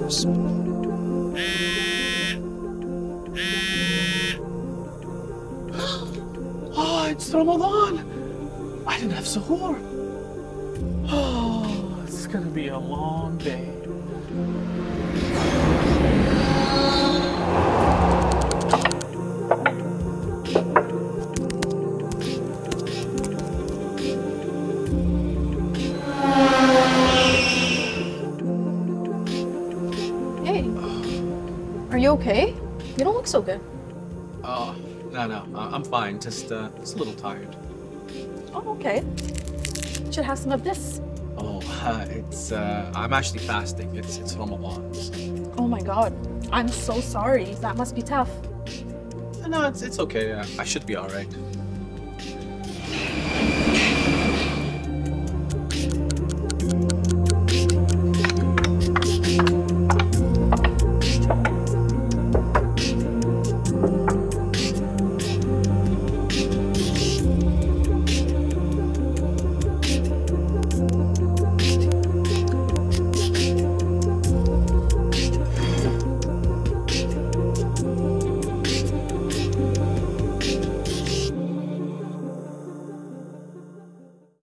Oh, it's Ramadan. I didn't have suhoor. Oh, it's gonna be a long day. Hey, are you okay? You don't look so good. Oh, no, I'm fine. Just a little tired. Oh, okay. You should have some of this. Oh, I'm actually fasting. It's Ramadan. Oh my God, I'm so sorry. That must be tough. No, it's okay. I should be all right.